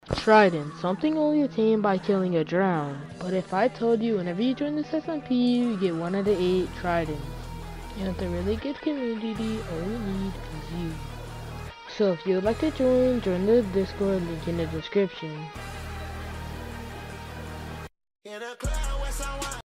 Trident, something only attained by killing a drown. But if I told you whenever you join this SMP, you get 1 out of 8 tridents. And with a really good community, all we need is you. So if you would like to join the Discord, link in the description.